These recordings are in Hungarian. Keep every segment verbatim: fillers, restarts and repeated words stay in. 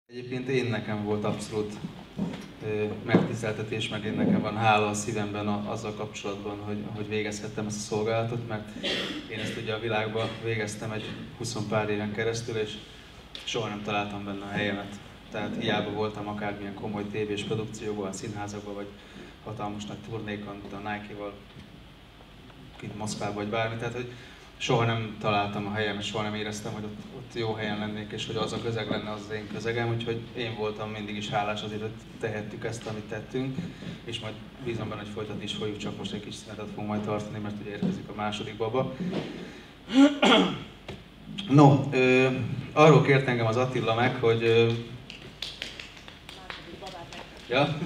Egyébként én nekem volt abszolút megtiszteltetés, meg én nekem van hála a szívemben azzal kapcsolatban, hogy, hogy végezhettem ezt a szolgálatot, mert én ezt ugye a világban végeztem egy húsz pár éven keresztül, és soha nem találtam benne a helyemet. Tehát hiába voltam akármilyen komoly tévés produkcióban, színházakban, vagy hatalmas nagy turnékon, a Nike-val, kint Moszkvában, vagy bármi. Tehát, hogy soha nem találtam a helyemet, soha nem éreztem, hogy ott, ott jó helyen lennék, és hogy az a közeg lenne az, az én közegem, úgyhogy én voltam mindig is hálás azért, hogy tehettük ezt, amit tettünk, és majd bízom benne, hogy folytatni is fogjuk, csak most egy kis szünetet fogunk majd tartani, mert ugye érkezik a második baba. No, ö, arról kért engem az Attila meg, hogy... Ö... Ja?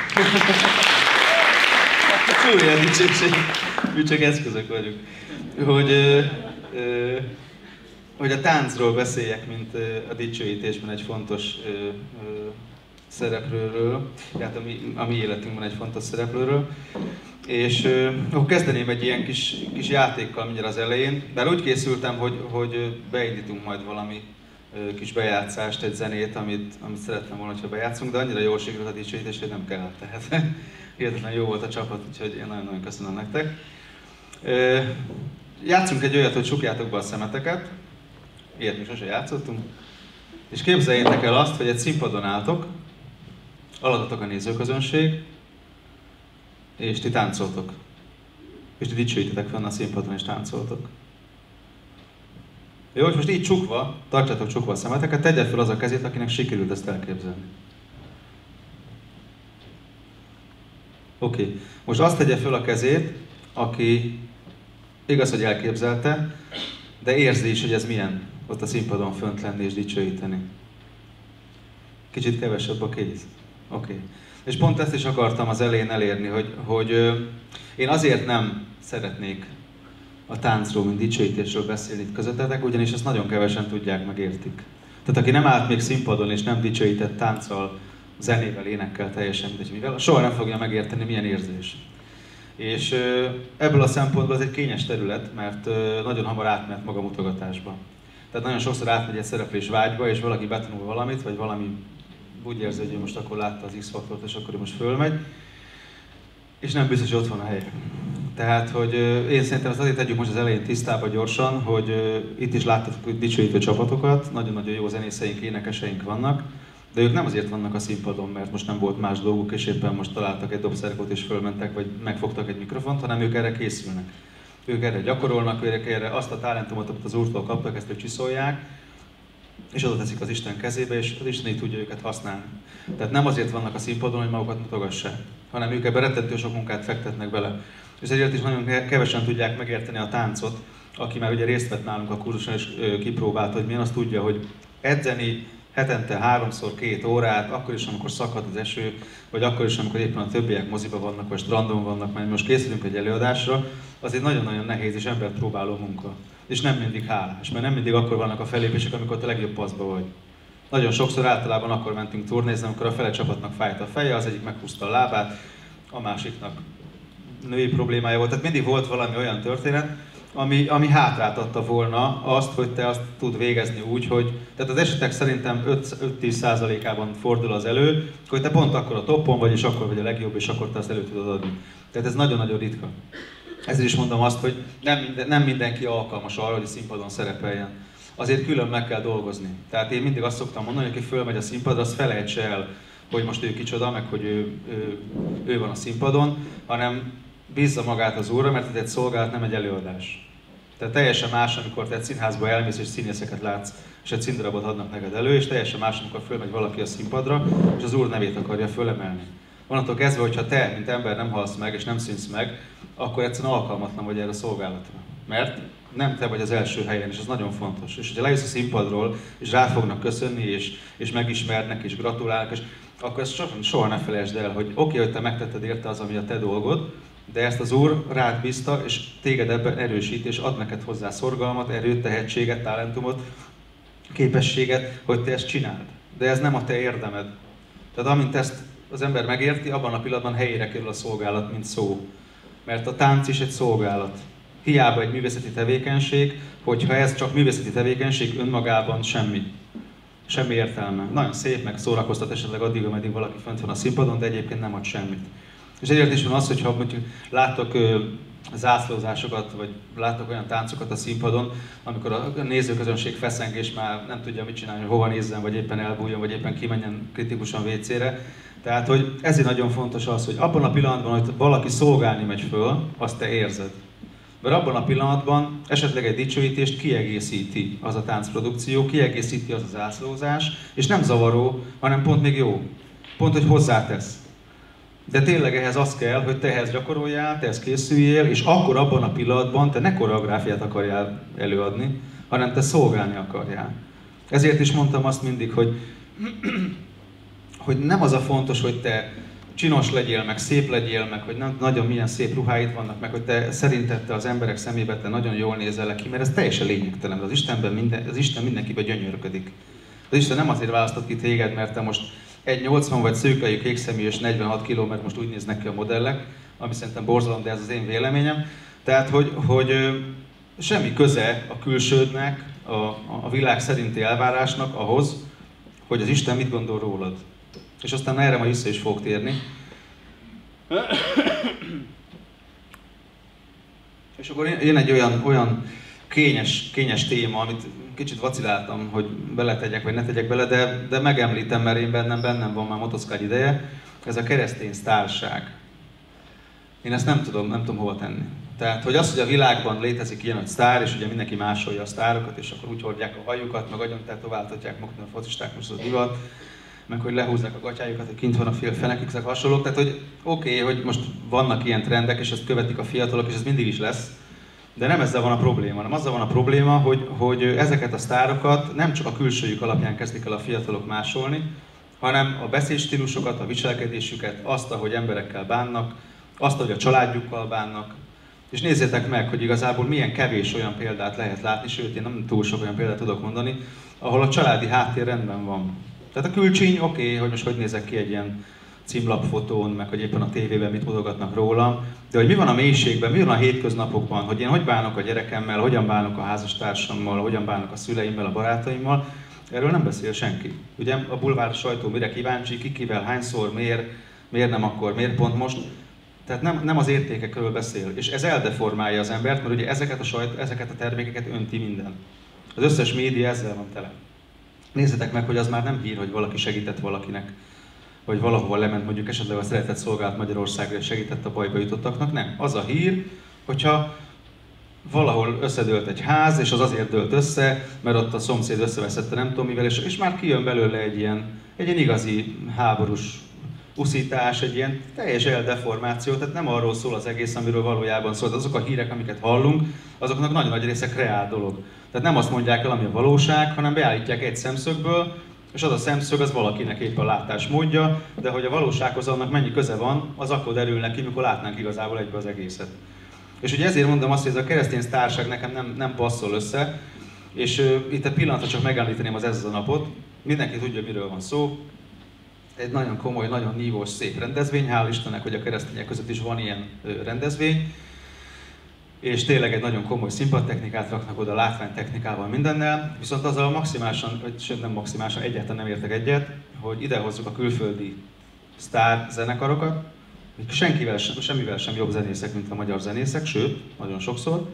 Olyan dicsőség, mi csak eszközök vagyunk. Hogy, ö, ö, hogy a táncról beszéljek, mint ö, a dicsőítésben egy fontos ö, ö, szereplőről, tehát a mi, a mi életünkben egy fontos szereplőről. És ö, akkor kezdeném egy ilyen kis, kis játékkal mindjárt az elején, bár úgy készültem, hogy, hogy beindítunk majd valami ö, kis bejátszást, egy zenét, amit, amit szerettem volna, hogyha bejátszunk, de annyira jól sikerült a dicsőítés, hogy nem kellett. Tehát hihetetlen jó volt a csapat, úgyhogy én nagyon-nagyon köszönöm nektek. Ö, játszunk egy olyat, hogy csukjátok be a szemeteket, ilyet mi sose játszottunk, és képzeljétek el azt, hogy egy színpadon álltok, alattatok a nézőközönség, és ti táncoltok. És ti dicsőítetek fenn a színpadon, és táncoltok. Jó, és most így csukva, tartsátok csukva a szemeteket, tegye fel az a kezét, akinek sikerült ezt elképzelni. Oké, okay. Most azt tegye fel a kezét, aki igaz, hogy elképzelte, de érzi is, hogy ez milyen ott a színpadon fönt lenni és dicsőíteni. Kicsit kevesebb a kéz. Oké. Okay. És pont ezt is akartam az elején elérni, hogy, hogy ö, én azért nem szeretnék a táncról, mint dicsőítésről beszélni itt közöttetek, ugyanis ezt nagyon kevesen tudják, meg értik. Tehát aki nem állt még színpadon és nem dicsőített tánccal, zenével, énekkel, teljesen mindegy mivel, soha nem fogja megérteni, milyen érzés. És ö, ebből a szempontból ez egy kényes terület, mert ö, nagyon hamar átmehet maga mutogatásba. Tehát nagyon sokszor átmegy egy szereplés vágyba, és valaki betanul valamit, vagy valami úgy érzi, hogy ő most akkor látta az X-faktort, és akkor ő most fölmegy, és nem biztos, hogy ott van a helye. Tehát, hogy ö, én szerintem ezt azért tegyük most az elején tisztába gyorsan, hogy ö, itt is láttatok dicsőítő csapatokat, nagyon-nagyon jó zenészeink, énekeseink vannak, de ők nem azért vannak a színpadon, mert most nem volt más dolguk, és éppen most találtak egy dobszerkot és fölmentek, vagy megfogtak egy mikrofont, hanem ők erre készülnek. Ők erre gyakorolnak, ők erre azt a talentumot, amit az Úrtól kaptak, ezt ők csiszolják, és oda teszik az Isten kezébe, és az Isten így tudja őket használni. Tehát nem azért vannak a színpadon, hogy magukat mutogassák, hanem ők ebben rettentő sok munkát fektetnek bele. És ezért is nagyon kevesen tudják megérteni a táncot, aki már ugye részt vett nálunk a kurzuson, és kipróbálta, hogy milyen, azt tudja, hogy edzeni hetente háromszor két órát, akkor is, amikor szakad az eső, vagy akkor is, amikor éppen a többiek moziba vannak, vagy strandon vannak, mert most készülünk egy előadásra, az egy nagyon-nagyon nehéz és embert próbáló munka. És nem mindig hálás, mert nem mindig akkor vannak a fellépések, amikor te legjobb paszba vagy. Nagyon sokszor általában akkor mentünk turnézni, amikor a fele csapatnak fájt a feje, az egyik meghúzta a lábát, a másiknak női problémája volt. Tehát mindig volt valami olyan történet, ami, ami hátráltatta volna azt, hogy te azt tud végezni úgy, hogy... Tehát az esetek szerintem öt-tíz százalékában fordul az elő, hogy te pont akkor a toppon vagy, és akkor vagy a legjobb, és akkor te azt elő tudod adni. Tehát ez nagyon-nagyon ritka. Ezért is mondom azt, hogy nem, minden, nem mindenki alkalmas arra, hogy a színpadon szerepeljen. Azért külön meg kell dolgozni. Tehát én mindig azt szoktam mondani, hogy aki fölmegy a színpadra, az felejtse el, hogy most ő kicsoda, meg hogy ő, ő, ő van a színpadon, hanem bízza magát az Úrra, mert ez egy szolgálat, nem egy előadás. Tehát teljesen más, amikor te egy színházba elmész és színészeket látsz, és egy színdarabot adnak neked elő, és teljesen más, amikor fölmegy valaki a színpadra, és az Úr nevét akarja fölemelni. Onnantól kezdve, hogyha te, mint ember nem halsz meg, és nem színsz meg, akkor egyszerűen alkalmatlan vagy erre a szolgálatra. Mert nem te vagy az első helyen, és ez nagyon fontos. És hogyha lejössz a színpadról, és rád fognak köszönni, és, és megismernek, és gratulálnak, és akkor ezt soha, soha ne felejtsd el, hogy oké, okay, hogy te megtetted érte az, ami a te dolgod, de ezt az Úr rád bízta, és téged ebben erősít, és ad neked hozzá szorgalmat, erőt, tehetséget, talentumot, képességet, hogy te ezt csináld. De ez nem a te érdemed. Tehát amint ezt az ember megérti, abban a pillanatban helyére kerül a szolgálat, mint szó. Mert a tánc is egy szolgálat. Hiába egy művészeti tevékenység, hogyha ez csak művészeti tevékenység, önmagában semmi. Semmi értelme. Nagyon szép, meg szórakoztat esetleg addig, ameddig valaki fönt van a színpadon, de egyébként nem ad semmit. És ezért is van az, hogyha mondjuk láttok ö, zászlózásokat, vagy láttok olyan táncokat a színpadon, amikor a nézőközönség feszeng és már nem tudja mit csinálni, hogy hova nézzen, vagy éppen elbújjon, vagy éppen kimenjen kritikusan vécére. Tehát, hogy ezért nagyon fontos az, hogy abban a pillanatban, hogy valaki szolgálni megy föl, azt te érzed. Mert abban a pillanatban esetleg egy dicsőítést kiegészíti az a táncprodukció, kiegészíti az a zászlózás, és nem zavaró, hanem pont még jó. Pont, hogy hozzátesz. De tényleg ehhez az kell, hogy te ehhez gyakoroljál, te ehhez készüljél, és akkor abban a pillanatban te ne koreográfiát akarjál előadni, hanem te szolgálni akarjál. Ezért is mondtam azt mindig, hogy, hogy nem az a fontos, hogy te csinos legyél, meg szép legyél, meg hogy nagyon milyen szép ruháid vannak, meg hogy te szerinted te az emberek szemébe te nagyon jól nézel ki, mert ez teljesen lényegtelen. Az Istenben minden, az Isten mindenkiben gyönyörködik. Az Isten nem azért választott ki téged, mert te most egy nyolcvan vagy szőkejű, kékszemű és negyvenhat kiló, mert most úgy néznek ki a modellek, ami szerintem borzalom, de ez az én véleményem. Tehát, hogy, hogy semmi köze a külsődnek, a, a világ szerinti elvárásnak ahhoz, hogy az Isten mit gondol rólad. És aztán erre majd vissza is fogok térni. És akkor jön egy olyan, olyan kényes, kényes téma, amit kicsit vaciláltam, hogy beletegyek vagy ne tegyek bele, de, de megemlítem, mert én bennem, bennem van már motoszkágy ideje. Ez a keresztény sztárság. Én ezt nem tudom, nem tudom hova tenni. Tehát, hogy az, hogy a világban létezik ilyen nagy sztár, és ugye mindenki másolja a sztárokat, és akkor úgy hordják a hajukat, meg agyon tetováltatják maguknak a focisták, most az divat, meg hogy lehúzzák a gatyájukat, hogy kint van a fél fenekük, ezek hasonlók. Tehát, hogy oké, okay, hogy most vannak ilyen trendek, és ezt követik a fiatalok, és ez mindig is lesz, de nem ezzel van a probléma, hanem azzal van a probléma, hogy, hogy ezeket a sztárokat nem csak a külsőjük alapján kezdik el a fiatalok másolni, hanem a beszédstílusokat, a viselkedésüket, azt, ahogy emberekkel bánnak, azt, ahogy a családjukkal bánnak. És nézzétek meg, hogy igazából milyen kevés olyan példát lehet látni, sőt, én nem túl sok olyan példát tudok mondani, ahol a családi háttér rendben van. Tehát a külcsíny, oké, okay, hogy most hogy nézek ki egy ilyen címlapfotón, meg hogy éppen a tévében mit mutogatnak rólam, de hogy mi van a mélységben, mi van a hétköznapokban, hogy én hogy bánok a gyerekemmel, hogyan bánok a házastársammal, hogyan bánok a szüleimmel, a barátaimmal, erről nem beszél senki. Ugye a bulvár sajtó mire kíváncsi, ki kivel, hányszor, miért, miért nem akkor, miért pont most. Tehát nem, nem az értékekről beszél, és ez eldeformálja az embert, mert ugye ezeket a, sajt, ezeket a termékeket önti minden. Az összes média ezzel van tele. Nézzétek meg, hogy az már nem hír, hogy valaki segített valakinek, vagy valahova lement mondjuk esetleg a szeretett szolgálat Magyarországra és segített a bajba jutottaknak. Nem. Az a hír, hogyha valahol összedőlt egy ház, és az azért dőlt össze, mert ott a szomszéd összeveszette nem tudom mivel, és, és már kijön belőle egy ilyen, egy ilyen igazi háborús uszítás, egy ilyen teljes eldeformáció, tehát nem arról szól az egész, amiről valójában szól. Azok a hírek, amiket hallunk, azoknak nagyon nagy része kreál dolog. Tehát nem azt mondják el, ami a valóság, hanem beállítják egy szemszögből, és az a szemszög az valakinek épp a látásmódja, de hogy a valósághoz annak mennyi köze van, az akkor derül neki, mikor látnánk igazából egybe az egészet. És ugye ezért mondom azt, hogy ez a keresztény sztárság nekem nem, nem passzol össze, és uh, itt egy pillanatra csak megemlíteném az ez az a napot. Mindenki tudja, miről van szó. Egy nagyon komoly, nagyon nívós, szép rendezvény, hál' Istennek, hogy a keresztények között is van ilyen uh, rendezvény. És tényleg egy nagyon komoly színpadtechnikát raknak oda, látványtechnikával, mindennel, viszont azzal maximálisan, vagy sőt nem maximálisan, egyáltalán nem értek egyet, hogy idehozzuk a külföldi sztár zenekarokat, még senkivel sem, semmivel sem jobb zenészek, mint a magyar zenészek, sőt, nagyon sokszor,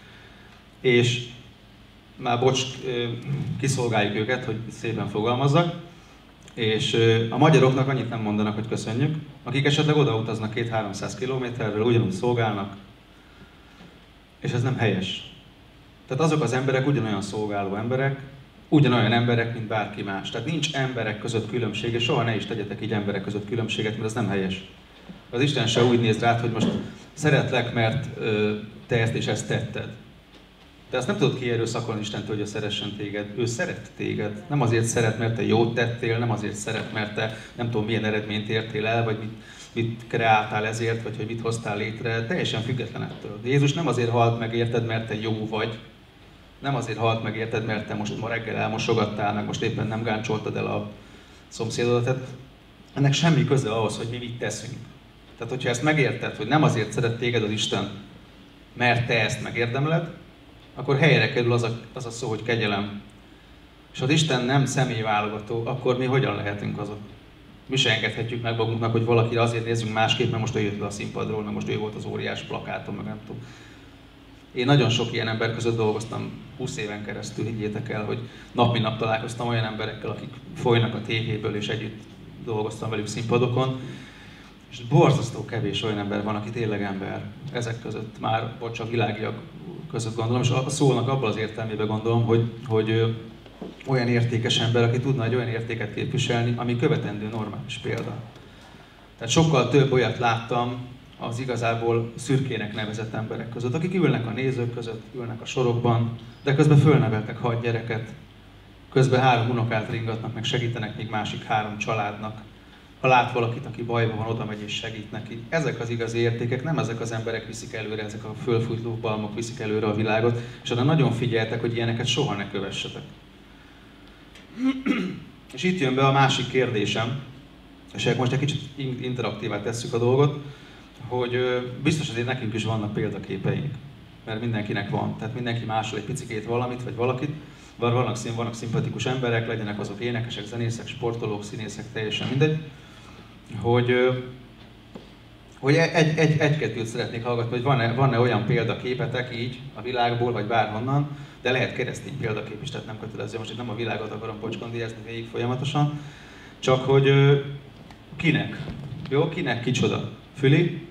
és már bocs, kiszolgáljuk őket, hogy szépen fogalmazzak, és a magyaroknak annyit nem mondanak, hogy köszönjük, akik esetleg odautaznak két-háromszáz kilométerről, ugyanúgy szolgálnak, és ez nem helyes. Tehát azok az emberek ugyanolyan szolgáló emberek, ugyanolyan emberek, mint bárki más. Tehát nincs emberek között különbség, és soha ne is tegyetek így emberek között különbséget, mert ez nem helyes. Az Isten se úgy néz rád, hogy most szeretlek, mert ö, te ezt és ezt tetted. De azt nem tudod kierőszakolni Istentől, hogy ő szeressen téged. Ő szeret téged. Nem azért szeret, mert te jót tettél, nem azért szeret, mert te nem tudom milyen eredményt értél el, vagy mit, mit kreáltál ezért, vagy hogy mit hoztál létre. Teljesen független ettől. De Jézus nem azért halt meg érted, mert te jó vagy. Nem azért halt meg érted, mert te most ma reggel elmosogattál, meg most éppen nem gáncsoltad el a szomszédodat. Tehát ennek semmi köze ahhoz, hogy mi mit teszünk. Tehát, hogyha ezt megérted, hogy nem azért szeret téged az Isten, mert te ezt megérdemled, akkor helyre kerül az a, az a szó, hogy kegyelem. és az Isten nem személyválogató, akkor mi hogyan lehetünk azok? Mi se engedhetjük meg magunknak, hogy valakire azért nézzünk másképp, mert most ő jött le a színpadról, mert most ő volt az óriás plakáton, meg nem tudom. Én nagyon sok ilyen ember között dolgoztam húsz éven keresztül, higgyétek el, hogy nap mint nap találkoztam olyan emberekkel, akik folynak a tévéből, és együtt dolgoztam velük színpadokon. És borzasztó kevés olyan ember van, aki tényleg ember. Ezek között már, vagy csak világiak között gondolom, és a szónak abban az értelmében gondolom, hogy, hogy olyan értékes ember, aki tudna egy olyan értéket képviselni, ami követendő normális példa. Tehát sokkal több olyat láttam az igazából szürkének nevezett emberek között, akik ülnek a nézők között, ülnek a sorokban, de közben fölneveltek hat gyereket, közben három unokát ringatnak, meg segítenek még másik három családnak. Ha lát valakit, aki bajban van, oda megy és segít neki. Ezek az igazi értékek, nem ezek az emberek viszik előre, ezek a fölfújt balmok viszik előre a világot, és arra nagyon figyeltek, hogy ilyeneket soha ne kövessetek. És itt jön be a másik kérdésem, és most egy kicsit interaktívá tesszük a dolgot, hogy biztos azért nekünk is vannak példaképeink, mert mindenkinek van, tehát mindenki másol egy picikét valamit, vagy valakit, bár vannak, szín, vannak szimpatikus emberek, legyenek azok énekesek, zenészek, sportolók, színészek, teljesen mindegy, hogy, hogy egy, egy, egy-kettőt szeretnék hallgatni, hogy van-e, van-e olyan példaképetek így a világból, vagy bárhonnan, de lehet keresztény példakép is, tehát nem kötelező, most itt nem a világot akarom pocskondíjazni végig folyamatosan, csak hogy kinek, jó, kinek, kicsoda? Füli?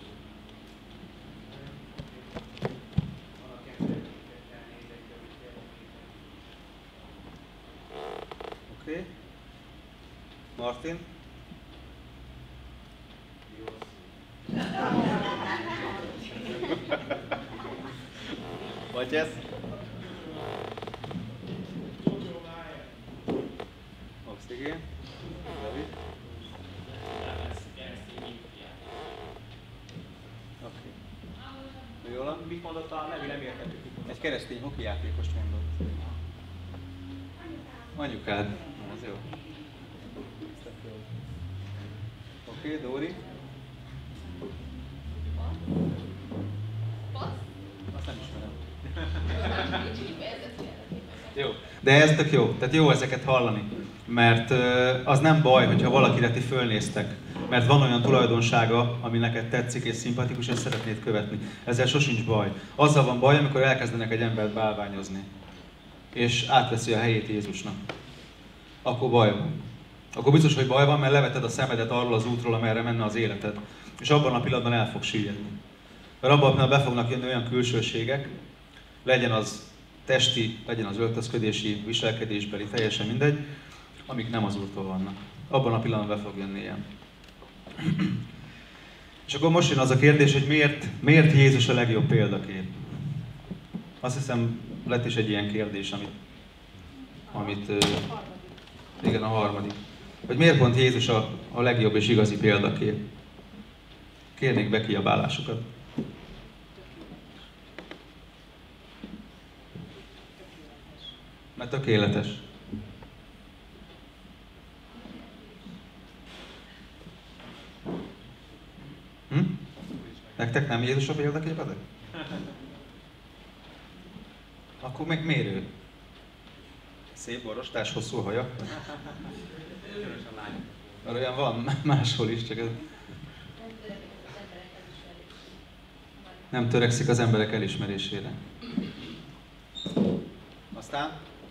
Oké. Okay. Martin? Vagy ez? Oxigén? David? Oké. Jól? Mit mondott a nevű, nem értettük. Egy keresztény hoki játékost mondott. Anyukád. Az jó. Oké, okay, Dóri? Azt nem ismerem. Jó, de ez tök jó. Tehát jó ezeket hallani. Mert az nem baj, hogyha valakire ti fölnéztek. Mert van olyan tulajdonsága, ami neked tetszik és szimpatikus, és szeretnéd követni. Ezzel sosincs baj. Azzal van baj, amikor elkezdenek egy embert bálványozni. És átveszi a helyét Jézusnak. Akkor baj van. Akkor biztos, hogy baj van, mert leveted a szemedet arról az útról, amerre menne az életed. És abban a pillanatban el fog süllyedni. Mert abban a pillanatban be fognak jönni olyan külsőségek, legyen az testi, legyen az öltözködési, viselkedésbeli, teljesen mindegy, amik nem az Úrtól vannak. Abban a pillanatban be fog jönni ilyen. És akkor most jön az a kérdés, hogy miért, miért Jézus a legjobb példakép? Azt hiszem, lett is egy ilyen kérdés, amit, amit igen, a harmadik. Hogy miért pont Jézus a, a legjobb és igazi példakép? Kérnék be kiabálásukat. Mert tökéletes. Hm? Nektek nem Jézus a példaképetek? Akkor még miért ő? Szép borostás, hosszú haja? Mert olyan van máshol is, csak ez... Nem törekszik az emberek elismerésére. Aztán?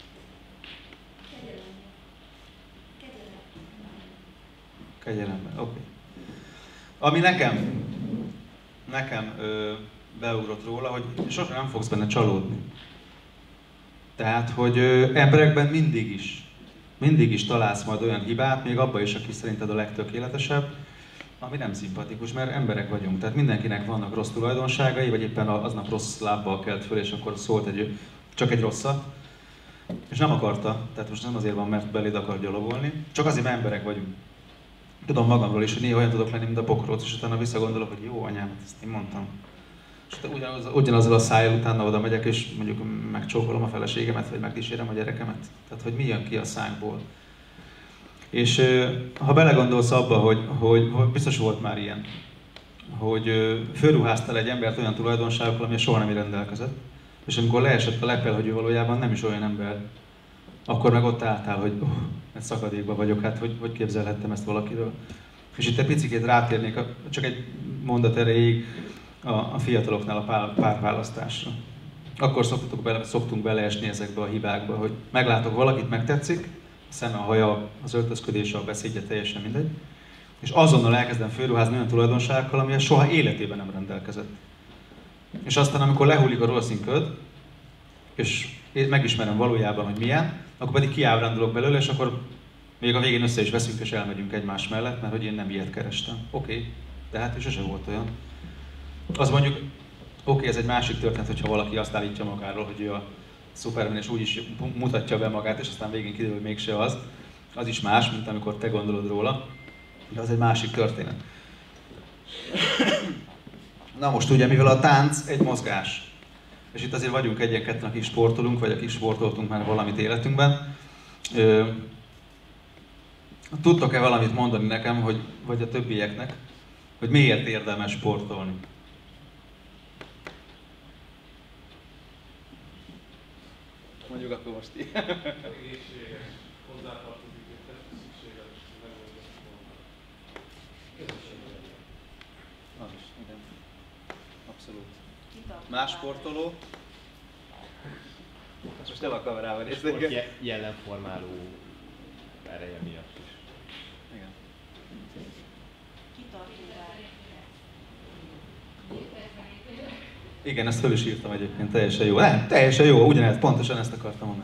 Kegyelemben, oké. Okay. Ami nekem, nekem ö, beugrott róla, hogy sosem nem fogsz benne csalódni. Tehát, hogy ö, emberekben mindig is, mindig is találsz majd olyan hibát, még abban is, aki szerinted a legtökéletesebb, ami nem szimpatikus, mert emberek vagyunk. Tehát mindenkinek vannak rossz tulajdonságai, vagy éppen aznap rossz lábbal kelt föl, és akkor szólt egy, csak egy rosszat. És nem akarta, tehát most nem azért van, mert beléd akar gyalogolni, csak azért, mert emberek vagyunk. Tudom magamról is, hogy néha olyan tudok lenni, mint a bokróc, és utána visszagondolok, hogy jó anyám, ezt én mondtam. És ugyanaz, ugyanazzal a szájjal utána oda megyek, és mondjuk megcsókolom a feleségemet, vagy megkísérem a gyerekemet. Tehát, hogy mi jön ki a szánkból. És ha belegondolsz abba, hogy, hogy, hogy biztos volt már ilyen, hogy fölruháztál egy embert olyan tulajdonságokkal, ami soha nem rendelkezett, és amikor leesett a lepel, hogy ő valójában nem is olyan ember, akkor meg ott álltál, hogy uh, egy szakadékban vagyok, hát hogy, hogy képzelhettem ezt valakiről. És itt egy picikét rátérnék, csak egy mondat erejéig a, a fiataloknál a párválasztásra. Akkor szoktunk, bele, szoktunk beleesni ezekbe a hibákba, hogy meglátok valakit, megtetszik, a szeme, a haja, az öltözködése, a beszédje, teljesen mindegy, és azonnal elkezdem fölruházni olyan tulajdonságokkal, amivel soha életében nem rendelkezett. És aztán, amikor lehullik a rózsaszín köd, és én megismerem valójában, hogy milyen, akkor pedig kiábrándulok belőle, és akkor még a végén össze is veszünk, és elmegyünk egymás mellett, mert hogy én nem ilyet kerestem. Oké, okay, de hát és sose volt olyan. Az mondjuk, oké, okay, ez egy másik történet, hogyha valaki azt állítja magáról, hogy ő a Superman, és úgy is mutatja be magát, és aztán végén kiderül, hogy mégse az. Az is más, mint amikor te gondolod róla. De az egy másik történet. Na most ugye, mivel a tánc egy mozgás, és itt azért vagyunk egyen-ketten, akik sportolunk, vagy akik sportoltunk már valamit életünkben, ö, tudtok-e valamit mondani nekem, hogy, vagy a többieknek, hogy miért érdemes sportolni? Mondjuk akkor most így. Egészséges, hozzátartozik, és testi szükséges, megoldás Az is, igen. Abszolút. Más sportoló? Most nem a kamerával nézni. Sport jellemformáló ereje miatt is. Igen. Igen, ezt föl is írtam egyébként, teljesen jó. Nem, teljesen jó, ugyanezt, pontosan ezt akartam mondani.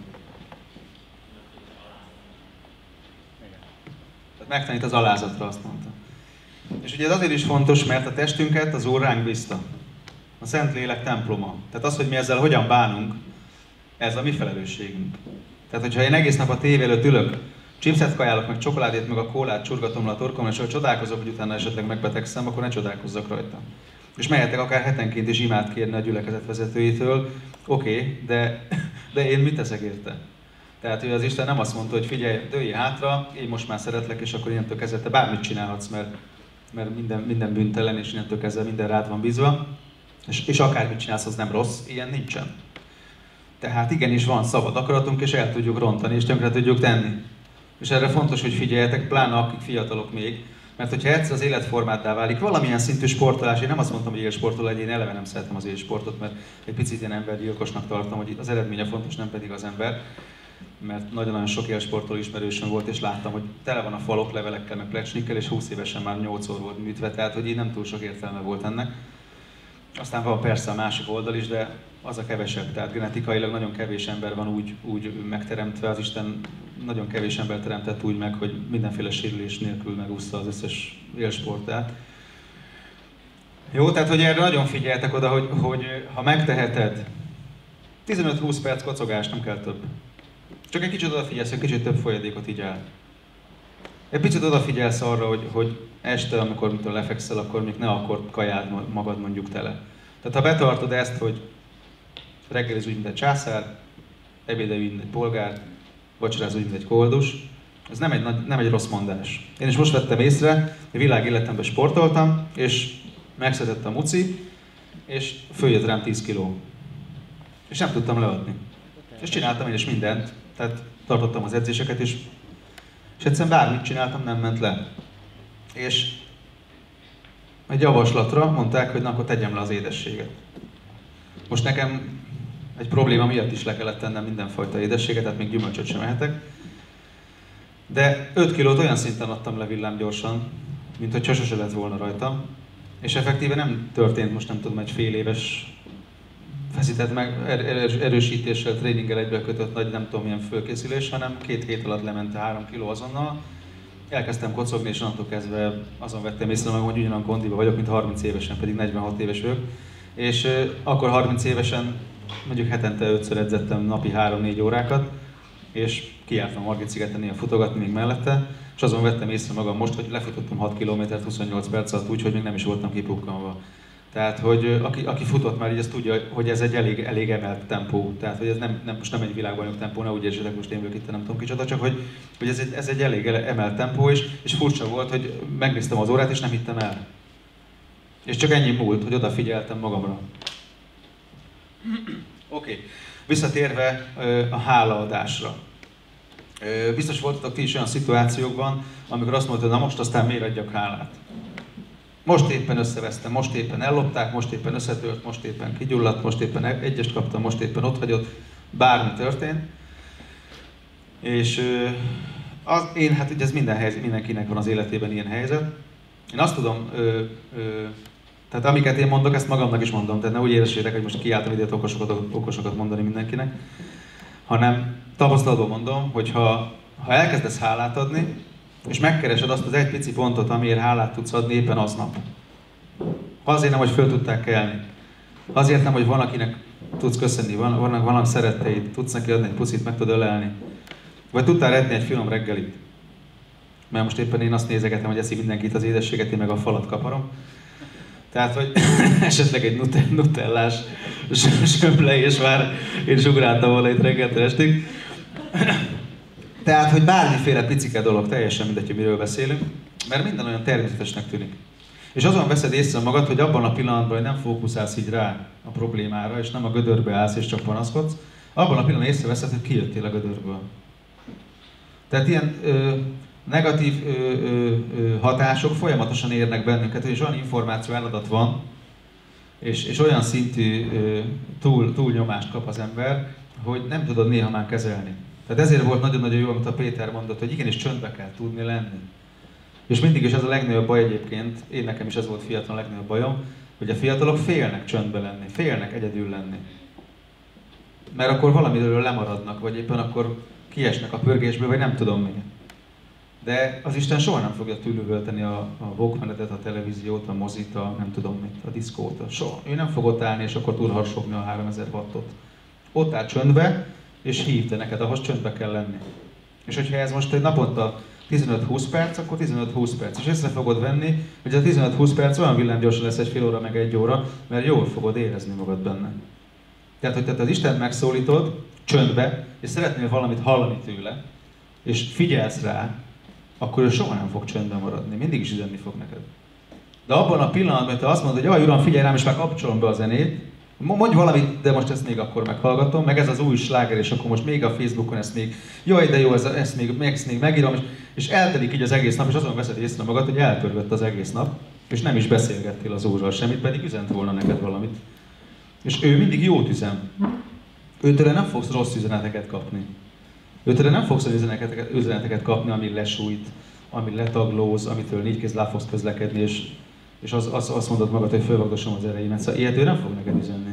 Igen. Tehát megtanít az alázatra, azt mondta. És ugye ez azért is fontos, mert a testünket az Úr ránk bízta. A Szentlélek temploma. Tehát az, hogy mi ezzel hogyan bánunk, ez a mi felelősségünk. Tehát, hogyha én egész nap a tévé előtt ülök, chipset kajálok, meg csokoládét, meg a kólát csurgatom le a torkomra, és ha csodálkozok, hogy utána esetleg megbetegszem, akkor ne csodálkozzak rajta. És mehetek akár hetenként is imát kérni a gyülekezet vezetőitől, oké, okay, de, de én mit teszek érte? Tehát, hogy az Isten nem azt mondta, hogy figyelj, dőlj hátra, én most már szeretlek, és akkor innentől kezdve te bármit csinálhatsz, mert, mert minden, minden bűntelen, és innentől kezdve minden rád van bízva, és, és akármit csinálsz, az nem rossz, ilyen nincsen. Tehát igenis van szabad akaratunk, és el tudjuk rontani, és tönkre tudjuk tenni. És erre fontos, hogy figyeljetek, pláne akik fiatalok még, mert hogyha egyszer az életformáddá válik, valamilyen szintű sportolás, én nem azt mondtam, hogy élsportoló legyen, én eleve nem szeretem az élsportot, mert egy picit ilyen embergyilkosnak tartom, hogy az eredménye fontos, nem pedig az ember. Mert nagyon-nagyon sok élsportoló ismerősöm volt, és láttam, hogy tele van a falok levelekkel, meg plecsnikkel, és húsz évesen már nyolcszor volt műtve, tehát hogy így nem túl sok értelme volt ennek. Aztán van persze a másik oldal is, de az a kevesebb, tehát genetikailag nagyon kevés ember van úgy, úgy megteremtve, az Isten nagyon kevés ember teremtett úgy meg, hogy mindenféle sérülés nélkül megúszta az összes élsportát. Jó, tehát hogy erre nagyon figyeltek oda, hogy, hogy ha megteheted, tizenöt-húsz perc kocogás, nem kell több. Csak egy kicsit odafigyelsz, egy kicsit több folyadékot így el. Egy picit odafigyelsz arra, hogy, hogy este, amikor mitől lefekszel, akkor még ne akkor kajáld magad mondjuk tele. Tehát ha betartod ezt, hogy reggeliz úgy, mint egy császár, ebédelj úgy, mint egy polgár, vacsoráz úgy, mint egy koldus, ez nem egy, nem egy rossz mondás. Én is most vettem észre, hogy világ életemben sportoltam, és megszedett a muci, és följött rám tíz kiló. És nem tudtam leadni. És csináltam én is mindent, tehát tartottam az edzéseket, és, és egyszerűen bármit csináltam, nem ment le. És egy javaslatra mondták, hogy na, akkor tegyem le az édességet. Most nekem egy probléma miatt is le kellett tennem mindenfajta édességet, tehát még gyümölcsöt sem ehetek. De öt kilót olyan szinten adtam le villámgyorsan, mint hogy sose lett volna rajta. És effektíve nem történt most nem tudom, egy fél éves feszített meg er- erősítéssel, tréninggel egybe kötött nagy nem tudom milyen fölkészülés, hanem két hét alatt lement a három kiló azonnal. Elkezdtem kocogni, és onnantól kezdve azon vettem észre, hogy ugyanolyan kondiban vagyok, mint harminc évesen, pedig negyvenhat éves vagyok. És euh, akkor harminc évesen mondjuk hetente ötször edzettem napi három-négy órákat, és kijártam Margit-szigeten néha futogatni még mellette, és azon vettem észre magam most, hogy lefutottam hat kilométert huszonnyolc perc alatt úgy, hogy még nem is voltam kipukkanva. Tehát, hogy aki, aki futott már így, az tudja, hogy ez egy elég, elég emelt tempó. Tehát, hogy ez nem, nem, most nem egy világbajnok tempó, ne úgy értsétek, most én vagyok itt, nem tudom kicsoda, csak hogy, hogy ez, egy, ez egy elég emelt tempó, és, és furcsa volt, hogy megnéztem az órát, és nem hittem el. És csak ennyi múlt, hogy odafigyeltem magamra. Oké, okay. Visszatérve a hálaadásra. Biztos voltatok ti is olyan szituációkban, amikor azt mondtad, na most aztán miért adjak hálát. Most éppen összevesztem, most éppen ellopták, most éppen összetört, most éppen kigyulladt, most éppen egyest kaptam, most éppen ott hagyott, bármi történt. És az, én, hát ugye ez minden helyzet, mindenkinek van az életében ilyen helyzet. Én azt tudom, ö, ö, tehát amiket én mondok, ezt magamnak is mondom, tehát ne úgy érezzétek, hogy most kiálltam ide okosokat, okosokat mondani mindenkinek, hanem tapasztalatból mondom, hogy ha, ha elkezdesz hálát adni, és megkeresed azt az egy pici pontot, amiért hálát tudsz adni éppen aznap. Azért nem, hogy föl tudták kelni. Azért nem, hogy van, akinek tudsz köszönni, van, vannak, vannak szeretteid, tudsz neki adni egy puszit, meg tudod ölelni. Vagy tudtál etni egy finom reggelit. Mert most éppen én azt nézegetem, hogy eszik mindenkit az édességet, én meg a falat kaparom. Tehát, hogy esetleg egy nutellás sömle, és már én is ugráltam volna itt reggeltől estig. Tehát, hogy bármiféle picike dolog, teljesen mindegy, hogy miről beszélünk, mert minden olyan természetesnek tűnik. És azon veszed észre magad, hogy abban a pillanatban, hogy nem fókuszálsz így rá a problémára, és nem a gödörbe állsz és csak panaszkodsz, abban a pillanatban észreveszed, hogy kijöttél a gödörből. Tehát ilyen ö, negatív ö, ö, ö, hatások folyamatosan érnek bennünket, és olyan információ áradat van, és, és olyan szintű ö, túl, túlnyomást kap az ember, hogy nem tudod néha már kezelni. Tehát ezért volt nagyon-nagyon jó, amit a Péter mondott, hogy igenis csöndbe kell tudni lenni. És mindig is ez a legnagyobb baj egyébként, én nekem is ez volt fiatalon a legnagyobb bajom, hogy a fiatalok félnek csöndbe lenni, félnek egyedül lenni. Mert akkor valamiről lemaradnak, vagy éppen akkor kiesnek a pörgésből, vagy nem tudom mi. De az Isten soha nem fogja túlüvölteni a, a Walkmanetet, a televíziót, a mozit, a nem tudom mit, a diszkót. Soha. Ő nem fog ott állni, és akkor túlharsogni a háromezer wattot. Ott áll csöndbe, és hív te neked, ahhoz csöndbe kell lenni. És hogyha ez most egy naponta tizenöt-húsz perc, akkor tizenöt-húsz perc. És észre fogod venni, hogy a tizenöt-húsz perc olyan villámgyorsan lesz egy fél óra, meg egy óra, mert jól fogod érezni magad benne. Tehát, hogy te az Istent megszólítod, csöndbe, és szeretnél valamit hallani tőle, és figyelsz rá, akkor ő soha nem fog csöndben maradni, mindig is üzenni fog neked. De abban a pillanatban, hogy te azt mondod, hogy jaj, Uram, figyelj rám, és már kapcsolom be a zenét, mondj valamit, de most ezt még akkor meghallgatom, meg ez az új sláger, és akkor most még a Facebookon ezt még, jaj, de jó, ez, ezt, még, ezt még megírom, és, és eltelik így az egész nap, és azon veszed észre magad, hogy elpörgött az egész nap, és nem is beszélgettél az Úrral semmit, pedig üzent volna neked valamit. És ő mindig jót üzen. Őtől nem fogsz rossz üzeneteket kapni. Őtől nem fogsz üzeneteket, üzeneteket kapni, ami lesújt, ami letaglóz, amitől négy kézláb fogsz közlekedni, és, és az, az, azt mondod magad, hogy fölvagdosom az erejémet. Szóval ilyet ő nem fog neked üzenni.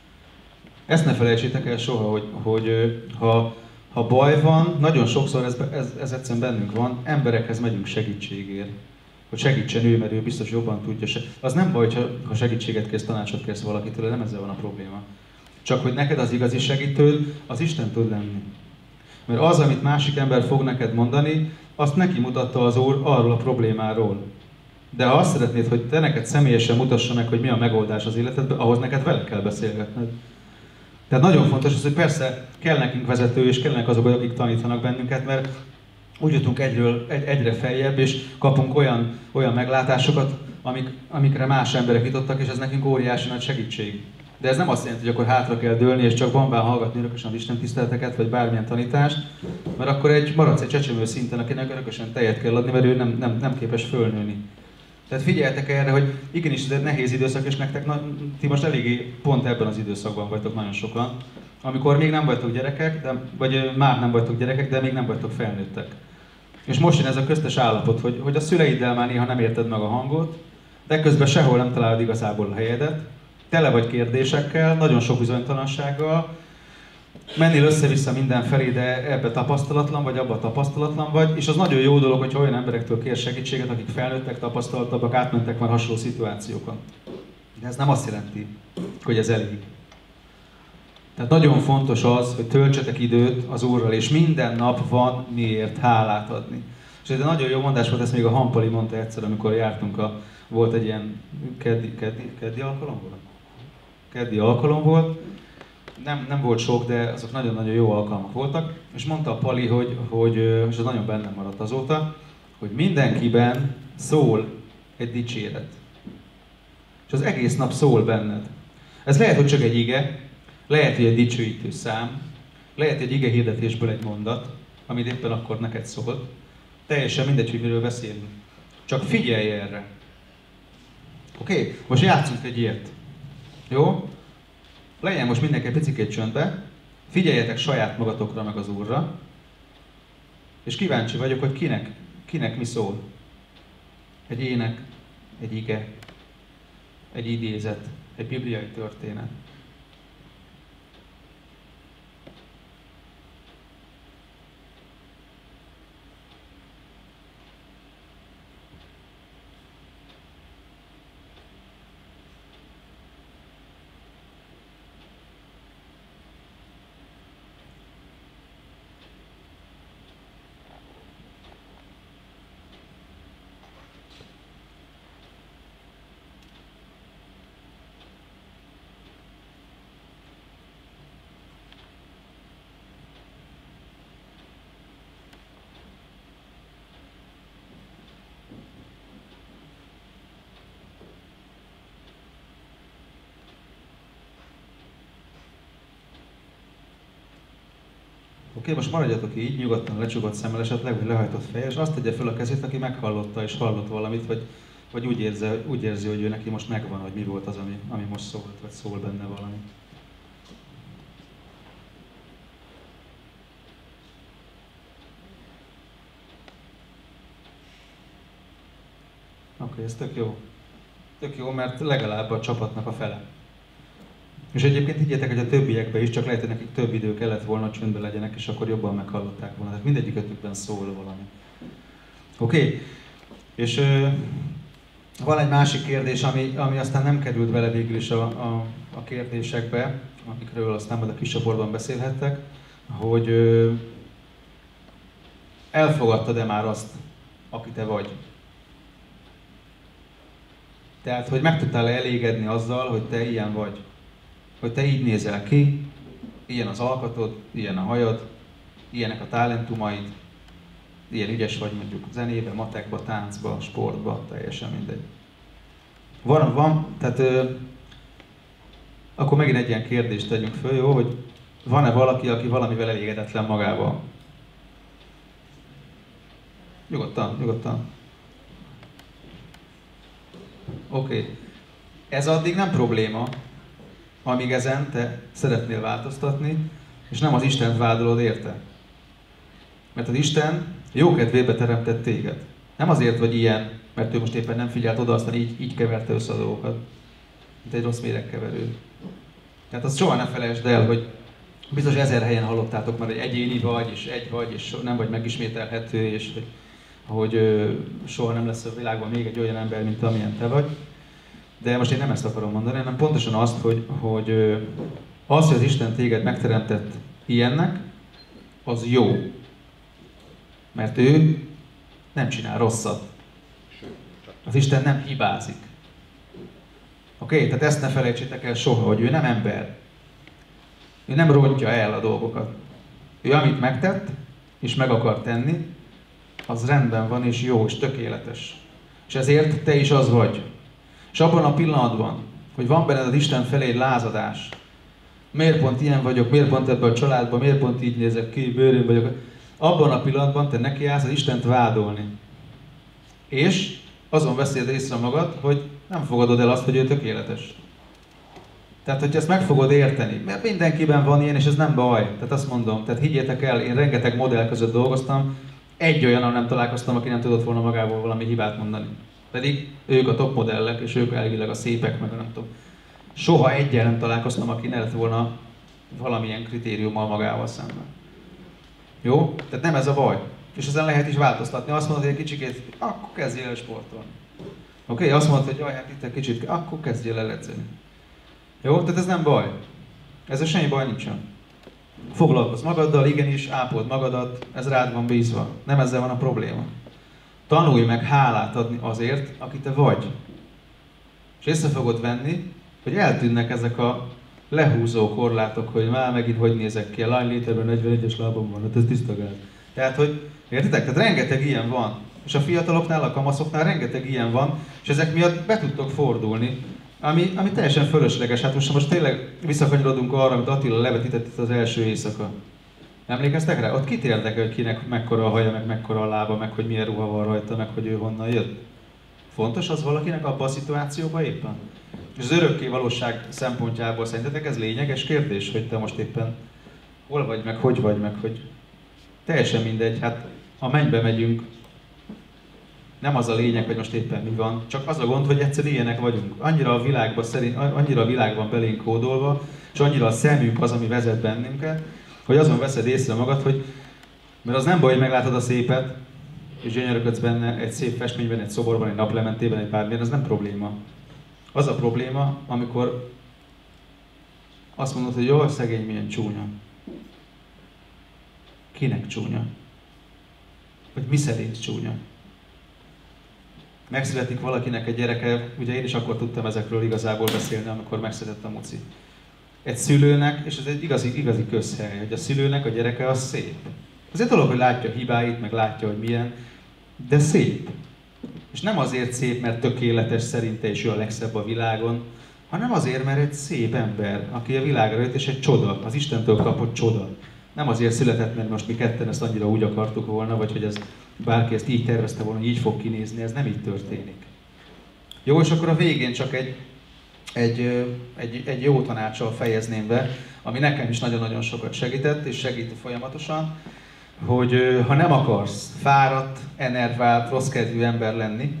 Ezt ne felejtsétek el soha, hogy, hogy ha, ha baj van, nagyon sokszor ez, ez, ez egyszerűen bennünk van, emberekhez megyünk segítségért. Hogy segítsen ő, mert ő biztos jobban tudja. Az nem baj, ha segítséget kérsz, tanácsot kérsz valakitől, nem ezzel van a probléma. Csak hogy neked az igazi segítőd, az Isten tud lenni. Mert az, amit másik ember fog neked mondani, azt neki mutatta az Úr arról a problémáról. De ha azt szeretnéd, hogy te neked személyesen mutassa meg, hogy mi a megoldás az életedben, ahhoz neked vele kell beszélgetned. Tehát nagyon fontos az, hogy persze kell nekünk vezető, és kellnek azok, akik tanítanak bennünket, mert úgy jutunk egyről, egy, egyre feljebb, és kapunk olyan, olyan meglátásokat, amik, amikre más emberek jutottak, és ez nekünk óriási nagy segítség. De ez nem azt jelenti, hogy akkor hátra kell dőlni, és csak bambán hallgatni örökösen az Isten tiszteleteket, vagy bármilyen tanítást, mert akkor egy, maradsz egy csecsemő szinten, akinek örökösen tejet kell adni, mert ő nem, nem, nem képes fölnőni. Tehát figyeljetek erre, hogy igenis ez egy nehéz időszak, és nektek, na, ti most eléggé pont ebben az időszakban vagytok nagyon sokan, amikor még nem vagytok gyerekek, de, vagy már nem vagytok gyerekek, de még nem vagytok felnőttek. És most jön ez a köztes állapot, hogy, hogy a szüleiddel már néha nem érted meg a hangot, de közben sehol nem találod igazából a helyedet, tele vagy kérdésekkel, nagyon sok bizonytalansággal, mennél össze-vissza mindenfelé, de ebbe tapasztalatlan vagy, abba tapasztalatlan vagy, és az nagyon jó dolog, hogyha olyan emberektől kér segítséget, akik felnőttek, tapasztaltabbak, átmentek már hasonló szituációkon. De ez nem azt jelenti, hogy ez elég. Tehát nagyon fontos az, hogy töltsetek időt az Úrral, és minden nap van miért hálát adni. És ez egy nagyon jó mondás volt, ezt még a Hampali mondta egyszer, amikor jártunk, a, volt egy ilyen keddi, keddi, keddi alkalom volt? Keddi alkalom volt. Nem, nem volt sok, de azok nagyon-nagyon jó alkalmak voltak. És mondta a Pali, hogy, hogy és ez nagyon bennem maradt azóta, hogy mindenkiben szól egy dicséret. És az egész nap szól benned. Ez lehet, hogy csak egy ige, lehet, hogy egy dicsőítő szám, lehet egy ige hirdetésből egy mondat, amit éppen akkor neked szólt. Teljesen mindegy, hogy miről beszélünk. Csak figyelj erre. Oké? Okay? Most játszunk egy ilyet. Jó? Legyen most mindenki egy picikét csöndbe. Figyeljetek saját magatokra meg az Úrra. És kíváncsi vagyok, hogy kinek, kinek mi szól. Egy ének, egy ige, egy idézet, egy bibliai történet. Oké, okay, most maradjatok így, nyugodtan lecsukott szemmel, esetleg, vagy lehajtott fejjel, és azt tegye fel a kezét, aki meghallotta és hallott valamit, vagy, vagy úgy, érzi, úgy érzi, hogy ő neki most megvan, hogy mi volt az, ami, ami most szólt, vagy szól benne valami. Oké, okay, ez tök jó. Tök jó, mert legalább a csapatnak a fele. És egyébként higgyétek, hogy a többiekben is, csak lehet, hogy nekik több idő kellett volna, hogy csöndbe legyenek, és akkor jobban meghallották volna. Tehát mindegyikőtükben szól valami. Oké? Okay. És ö, van egy másik kérdés, ami, ami aztán nem került bele végül is a, a, a kérdésekbe, amikről aztán majd a kis csoportban beszélhettek, hogy ö, elfogadtad-e már azt, aki te vagy? Tehát, hogy meg tudtál elégedni azzal, hogy te ilyen vagy? Hogy te így nézel ki, ilyen az alkatod, ilyen a hajad, ilyenek a talentumaid, ilyen ügyes vagy mondjuk zenébe, matekba, táncba, sportba, teljesen mindegy. Van, van, tehát ö, akkor megint egy ilyen kérdést tegyünk föl, jó, hogy van-e valaki, aki valamivel elégedetlen magával? Nyugodtan, nyugodtan. Oké. Okay. Ez addig nem probléma, amíg ezen te szeretnél változtatni, és nem az Istent vádolod érte. Mert az Isten jókedvébe teremtett téged. Nem azért vagy ilyen, mert ő most éppen nem figyelt oda, aztán így, így keverte össze a dolgokat. Mint egy rossz méregkeverő. Tehát azt soha ne felejtsd el, hogy biztos ezer helyen hallottátok már, hogy egyéni vagy, és egy vagy, és nem vagy megismételhető, és hogy, hogy ö, soha nem lesz a világban még egy olyan ember, mint amilyen te vagy. De most én nem ezt akarom mondani, hanem pontosan azt, hogy, hogy az, hogy az Isten téged megteremtett ilyennek, az jó. Mert ő nem csinál rosszat. Az Isten nem hibázik. Oké? Okay? Tehát ezt ne felejtsétek el soha, hogy ő nem ember. Ő nem rontja el a dolgokat. Ő amit megtett, és meg akar tenni, az rendben van, és jó, és tökéletes. És ezért te is az vagy. És abban a pillanatban, hogy van benned az Isten felé egy lázadás, miért pont ilyen vagyok, miért pont ebben a családban, miért pont így nézek ki, bőrön vagyok, abban a pillanatban te nekiállsz az Istent vádolni. És azon veszed észre magad, hogy nem fogadod el azt, hogy ő tökéletes. Tehát, hogy ezt meg fogod érteni, mert mindenkiben van ilyen, és ez nem baj. Tehát azt mondom, tehát higgyétek el, én rengeteg modell között dolgoztam, egy olyannal nem találkoztam, aki nem tudott volna magából valami hibát mondani. Pedig ők a top modellek, és ők elvileg a szépek, meg a nem tudom. Soha egyen nem találkoztam, aki ne lett volna valamilyen kritériummal magával szemben. Jó? Tehát nem ez a baj. És ezen lehet is változtatni. Azt mondod, hogy egy kicsikét, akkor kezdjél el sportolni. Oké? Okay? Azt mondod, hogy jaj, hát itt egy kicsit, akkor kezdjél el edzeni. Jó? Tehát ez nem baj. Ezzel semmi baj nincsen. Foglalkozz magaddal, igenis, ápold magadat, ez rád van bízva. Nem ezzel van a probléma. Tanulj meg hálát adni azért, aki te vagy. És észre fogod venni, hogy eltűnnek ezek a lehúzó korlátok, hogy már megint hogy nézek ki, a lány létében negyvenegyes lábam van, hát ez tiszta gáz. Tehát, hogy értitek? Tehát rengeteg ilyen van. És a fiataloknál, a kamaszoknál rengeteg ilyen van, és ezek miatt be tudtok fordulni, ami, ami teljesen fölösleges. Hát most, most tényleg visszakanyarodunk arra, amit Attila levetített itt az első éjszaka. Emlékeztek rá? Ott kit érdekel, hogy kinek mekkora a haja, meg mekkora a lába, meg hogy milyen ruha van rajta, meg hogy ő honnan jött? Fontos az valakinek abban a szituációban éppen? És az örökké valóság szempontjából szerintetek ez lényeges kérdés, hogy te most éppen hol vagy, meg hogy vagy, meg hogy teljesen mindegy, hát ha mennybe megyünk, nem az a lényeg, hogy most éppen mi van, csak az a gond, hogy egyszer ilyenek vagyunk. Annyira a világban, szerint, annyira a világban belénk kódolva, és annyira a szemünk az, ami vezet bennünket, hogy azon veszed észre magad, hogy mert az nem baj, hogy meglátod a szépet, és gyönyörködsz benne egy szép festményben, egy szoborban, egy naplementében, egy bármilyen, az nem probléma. Az a probléma, amikor azt mondod, hogy jó, szegény milyen csúnya. Kinek csúnya? Vagy mi szerint csúnya? Megszületik valakinek egy gyereke, ugye én is akkor tudtam ezekről igazából beszélni, amikor megszületett a Muci. Egy szülőnek, és ez egy igazi, igazi közhely, hogy a szülőnek a gyereke az szép. Az egy dolog, hogy látja a hibáit, meg látja, hogy milyen, de szép. És nem azért szép, mert tökéletes szerinte és ő a legszebb a világon, hanem azért, mert egy szép ember, aki a világra jött, és egy csoda, az Istentől kapott csoda. Nem azért született, mert most mi ketten ezt annyira úgy akartuk volna, vagy hogy ez, bárki ezt így tervezte volna, hogy így fog kinézni, ez nem így történik. Jó, és akkor a végén csak egy, egy, egy, egy jó tanácssal fejezném be, ami nekem is nagyon-nagyon sokat segített, és segít folyamatosan, hogy ha nem akarsz fáradt, enervált, rosszkedvű ember lenni,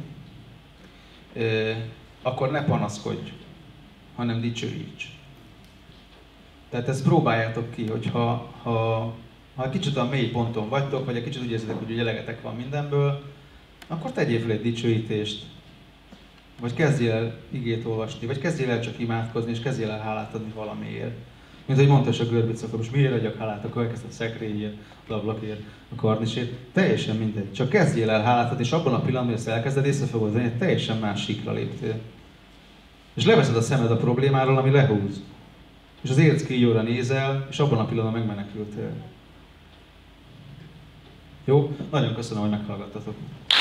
akkor ne panaszkodj, hanem dicsőíts. Tehát ezt próbáljátok ki, hogy ha, ha, ha kicsit a mély ponton vagytok, vagy egy kicsit úgy érzitek, hogy elegetek van mindenből, akkor tegyél fel egy dicsőítést, vagy kezdjél el igét olvasni, vagy kezdjél el csak imádkozni, és kezdjél el hálát adni valamiért. Mint ahogy mondta is a Görbic, akkor most miért adjak hálát, akkor elkezd a szekrényért, a ablakért, a karnisért, teljesen mindegy. Csak kezdjél el hálát adni, és abban a pillanatban, hogy ezt elkezded, észre fogod venni, teljesen más síkra léptél. És leveszed a szemed a problémáról, ami lehúz. És az érckígyóra nézel, és abban a pillanatban megmenekültél. Jó? Nagyon köszönöm, hogy meghallgattatok.